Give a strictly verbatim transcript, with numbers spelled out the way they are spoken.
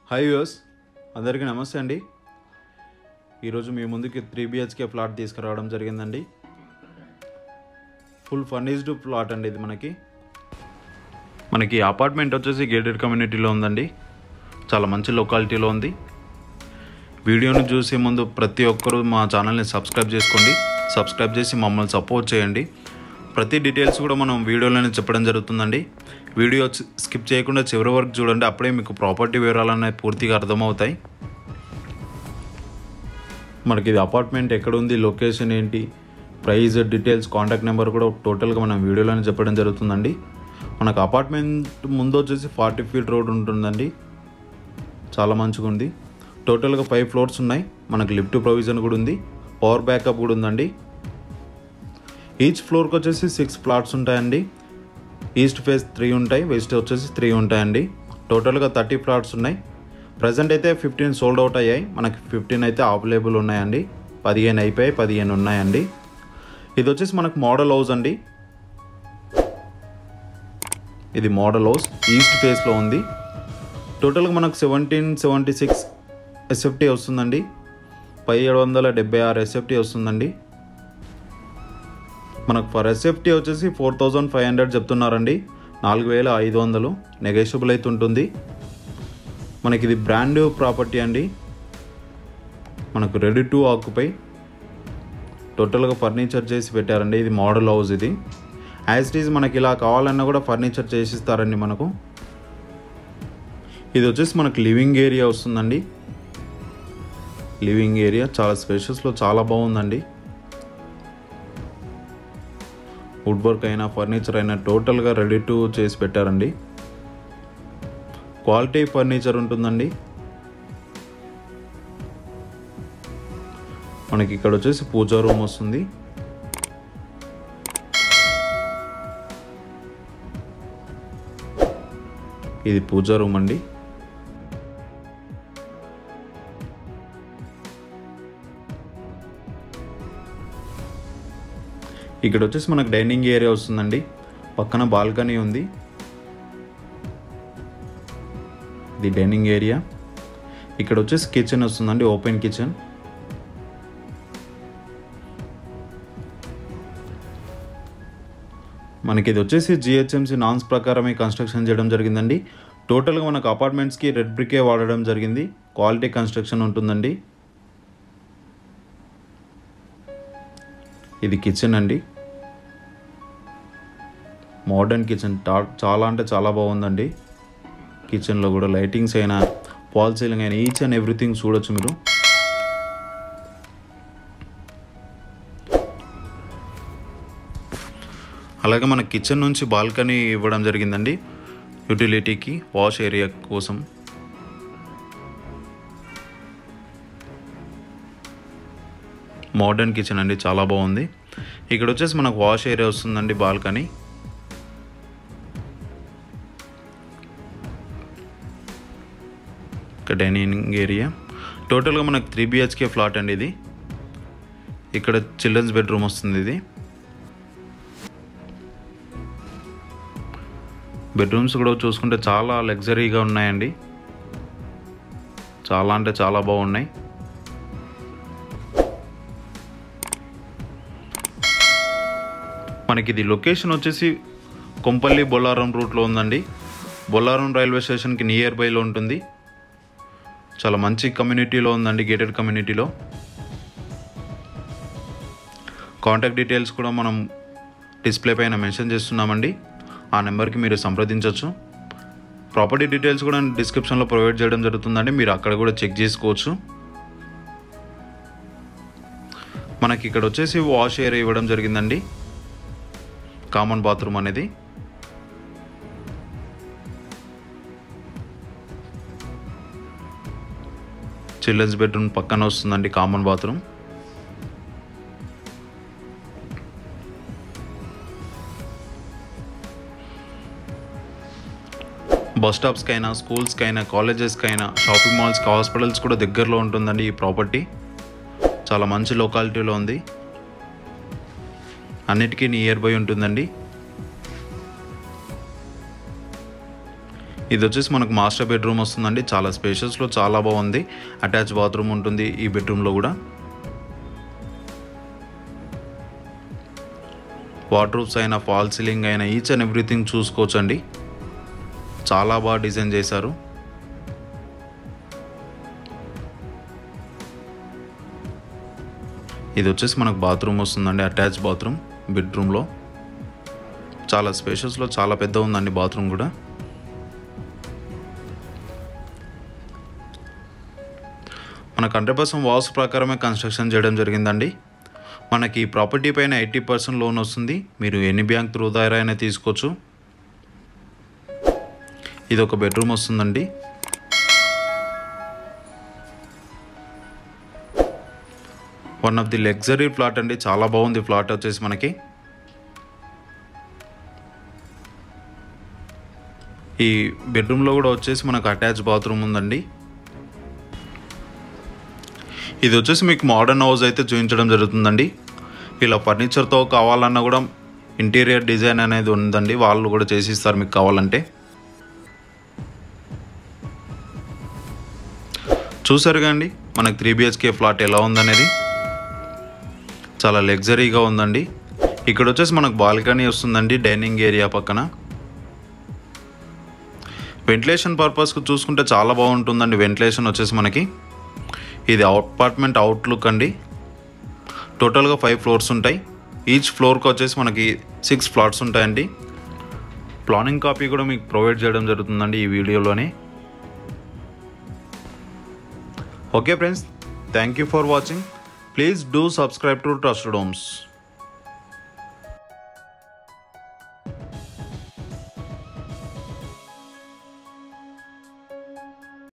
Hi viewers, అందరికీ నమస్తే అండి. ఈరోజు మీ ముందుకి త్రీ బిహెచ్కే ఫ్లాట్ తీసుకురావడం జరిగిందండి. ఫుల్ ఫర్నిష్డ్ ఫ్లాట్ అండి. ఇది మనకి మనకి అపార్ట్మెంట్ వచ్చేసి గేటెడ్ కమ్యూనిటీలో ఉందండి. చాలా మంచి లొకాలిటీలో ఉంది. వీడియోను చూసే ముందు ప్రతి ఒక్కరూ మా ఛానల్ని సబ్స్క్రైబ్ చేసుకోండి. సబ్స్క్రైబ్ చేసి మమ్మల్ని సపోర్ట్ చేయండి. ప్రతి డీటెయిల్స్ కూడా మనం వీడియోలోనే చెప్పడం జరుగుతుందండి. వీడియో స్కిప్ చేయకుండా చివరి వరకు చూడండి. అప్పుడే మీకు ప్రాపర్టీ వివరాలు అనేవి పూర్తిగా అర్థమవుతాయి. మనకి ఇది అపార్ట్మెంట్ ఎక్కడ ఉంది, లొకేషన్ ఏంటి, ప్రైస్, డీటెయిల్స్, కాంటాక్ట్ నెంబర్ కూడా టోటల్గా మనం వీడియోలోనే చెప్పడం జరుగుతుందండి. మనకు అపార్ట్మెంట్ ముందు వచ్చేసి ఫార్టీ ఫీట్ రోడ్ ఉంటుందండి. చాలా మంచిగా ఉంది. టోటల్గా ఫైవ్ ఫ్లోర్స్ ఉన్నాయి. మనకు లిఫ్ట్ ప్రొవిజన్ కూడా ఉంది. పవర్ బ్యాకప్ కూడా ఉందండి. ఈచ్ ఫ్లోర్కి వచ్చేసి సిక్స్ ఫ్లాట్స్ ఉంటాయండి. ఈస్ట్ ఫేస్ త్రీ ఉంటాయి, వెస్ట్ వచ్చేసి త్రీ ఉంటాయండి. టోటల్గా థర్టీ ఫ్లాట్స్ ఉన్నాయి. ప్రజెంట్ అయితే ఫిఫ్టీన్ సోల్డ్ అవుట్ అయ్యాయి. మనకి ఫిఫ్టీన్ అయితే అవైలబుల్ ఉన్నాయండి. పదిహేను అయిపోయాయి, పదిహేను ఉన్నాయండి. ఇది వచ్చేసి మనకు మోడల్ హౌస్ అండి. ఇది మోడల్ హౌస్ ఈస్ట్ ఫేస్లో ఉంది. టోటల్గా మనకు సెవెంటీన్ సెవెంటీ సిక్స్ ఎస్ఎఫ్టీ వస్తుందండి. పదిహేడు వందల డెబ్బై ఆరు ఎస్ఎఫ్టీ వస్తుందండి. మనకు ఫర్ ఎస్ఎఫ్టీ వచ్చేసి ఫోర్ థౌజండ్ ఫైవ్ హండ్రెడ్ చెప్తున్నారండి. నాలుగు వేల ఐదు వందలు నెగోషియబుల్ అయితే ఉంటుంది. మనకి ఇది బ్రాండ్ ప్రాపర్టీ అండి. మనకు రెడీ టు ఆక్యుపై టోటల్గా ఫర్నిచర్ చేసి పెట్టారండి. ఇది మోడల్ హౌస్. ఇది యాజ్ ఇట్ ఈజ్ మనకి ఇలా కావాలన్నా కూడా ఫర్నిచర్ చేసిస్తారండి మనకు. ఇది వచ్చేసి మనకు లివింగ్ ఏరియా వస్తుందండి. లివింగ్ ఏరియా చాలా స్పేషియస్లో చాలా బాగుందండి. వుడ్ వర్క్ అయినా ఫర్నిచర్ అయినా టోటల్గా రెడీ టు చేసి పెట్టారండి. క్వాలిటీ ఫర్నిచర్ ఉంటుందండి. మనకి ఇక్కడ వచ్చేసి పూజా రూమ్ వస్తుంది. ఇది పూజా రూమ్ అండి. ఇక్కడ వచ్చేసి మనకు డైనింగ్ ఏరియా వస్తుందండి. పక్కన బాల్కనీ ఉంది. ఇది డైనింగ్ ఏరియా. ఇక్కడ వచ్చేసి కిచెన్ వస్తుందండి, ఓపెన్ కిచెన్. మనకి ఇది వచ్చేసి జిహెచ్ఎంసి నాన్స్ ప్రకారమే కన్స్ట్రక్షన్ చేయడం జరిగిందండి. టోటల్గా మనకు అపార్ట్మెంట్స్కి రెడ్ బ్రికే వాడడం జరిగింది. క్వాలిటీ కన్స్ట్రక్షన్ ఉంటుందండి. ఇది కిచెన్ అండి. Modern kitchen. చాలా అంటే చాలా బాగుందండి. కిచెన్లో కూడా లైటింగ్స్ అయినా, ఫాల్ సీలింగ్ అయినా, ఈచ్ అండ్ ఎవ్రీథింగ్ చూడొచ్చు మీరు. అలాగే మన కిచెన్ నుంచి బాల్కనీ ఇవ్వడం జరిగిందండి యూటిలిటీకి, వాష్ ఏరియా కోసం. మోడర్న్ కిచెన్ అండి, చాలా బాగుంది. ఇక్కడ వచ్చేసి మనకు వాష్ ఏరియా వస్తుందండి, బాల్కనీ. ఇక్కడ డైనింగ్ ఏరియా. టోటల్గా మనకు త్రీ బిహెచ్కే ఫ్లాట్ అండి ఇది. ఇక్కడ చిల్డ్రన్స్ బెడ్రూమ్ వస్తుంది. ఇది బెడ్రూమ్స్ కూడా చూసుకుంటే చాలా లగ్జరీగా ఉన్నాయండి. చాలా అంటే చాలా బాగున్నాయి. మనకి ఇది లొకేషన్ వచ్చేసి కొంపల్లి బొల్లారం రూట్లో ఉందండి. బొల్లారం రైల్వే స్టేషన్కి నియర్ బైలో ఉంటుంది. చాలా మంచి కమ్యూనిటీలో ఉందండి, గేటెడ్ కమ్యూనిటీలో. కాంటాక్ట్ డీటెయిల్స్ కూడా మనం డిస్ప్లే పైన మెన్షన్ చేస్తున్నామండి. ఆ నెంబర్కి మీరు సంప్రదించవచ్చు. ప్రాపర్టీ డీటెయిల్స్ కూడా డిస్క్రిప్షన్లో ప్రొవైడ్ చేయడం జరుగుతుందండి. మీరు అక్కడ కూడా చెక్ చేసుకోవచ్చు. మనకి ఇక్కడ వచ్చేసి వాష్ ఏరియా ఇవ్వడం జరిగిందండి. కామన్ బాత్రూమ్ అనేది. చిల్డ్రన్స్ బెడ్రూమ్ పక్కన వస్తుందండి కామన్ బాత్రూమ్. బస్ స్టాప్స్కైనా, స్కూల్స్కైనా, కాలేజెస్కైనా, షాపింగ్ మాల్స్కి, హాస్పిటల్స్ కూడా దగ్గరలో ఉంటుందండి ఈ ప్రాపర్టీ. చాలా మంచి లొకాలిటీలో ఉంది. అన్నిటికీ నియర్ బై ఉంటుందండి. ఇది వచ్చేసి మనకు మాస్టర్ బెడ్రూమ్ వస్తుందండి. చాలా స్పేషియస్లో చాలా బాగుంది. అటాచ్ బాత్రూమ్ ఉంటుంది ఈ బెడ్రూమ్లో కూడా. వార్డ్రోబ్స్ అయినా ఫాల్ సీలింగ్ అయినా ఈచ్ అండ్ ఎవ్రీథింగ్ చూసుకోవచ్చండి. చాలా బాగా డిజైన్ చేశారు. ఇది వచ్చేసి మనకు బాత్రూమ్ వస్తుందండి, అటాచ్ బాత్రూమ్ బెడ్రూమ్లో. చాలా స్పేషియస్లో చాలా పెద్ద ఉందండి బాత్రూమ్ కూడా. మనకు హండ్రెడ్ పర్సెంట్ వాస్తు ప్రకారమే కన్స్ట్రక్షన్ చేయడం జరిగిందండి. మనకి ప్రాపర్టీ పైన ఎయిటీ పర్సెంట్ లోన్ వస్తుంది. మీరు ఎనీ బ్యాంక్ త్రూ ద్వారా అయినా తీసుకోవచ్చు. ఇది ఒక బెడ్రూమ్ వస్తుందండి. One of the luxury flat అండి. చాలా బాగుంది ఫ్లాట్ వచ్చేసి మనకి. ఈ బెడ్రూమ్లో కూడా వచ్చేసి మనకు అటాచ్ బాత్రూమ్ ఉందండి. ఇది వచ్చేసి మీకు మోడర్న్ హౌస్ అయితే చూపించడం జరుగుతుందండి. ఇలా ఫర్నిచర్తో కావాలన్నా కూడా ఇంటీరియర్ డిజైన్ అనేది ఉందండి, వాళ్ళు కూడా చేసి ఇస్తారు మీకు కావాలంటే. చూసారు కండి మనకు త్రీ బిహెచ్కే ఫ్లాట్ ఎలా ఉందనేది. చాలా లగ్జరీగా ఉందండి. ఇక్కడ వచ్చేసి మనకు బాల్కనీ వస్తుందండి డైనింగ్ ఏరియా పక్కన. వెంటిలేషన్ పర్పస్కి చూసుకుంటే చాలా బాగుంటుందండి. వెంటిలేషన్ వచ్చేసి మనకి ఇది అపార్ట్మెంట్ అవుట్లుక్ అండి. టోటల్గా ఫైవ్ ఫ్లోర్స్ ఉంటాయి. ఈచ్ ఫ్లోర్కి వచ్చేసి మనకి సిక్స్ ఫ్లాట్స్ ఉంటాయండి. ప్లానింగ్ కాపీ కూడా మీకు ప్రొవైడ్ చేయడం జరుగుతుందండి ఈ వీడియోలోనే. Okay friends, thank you for watching. Please do subscribe to Trusted Homes.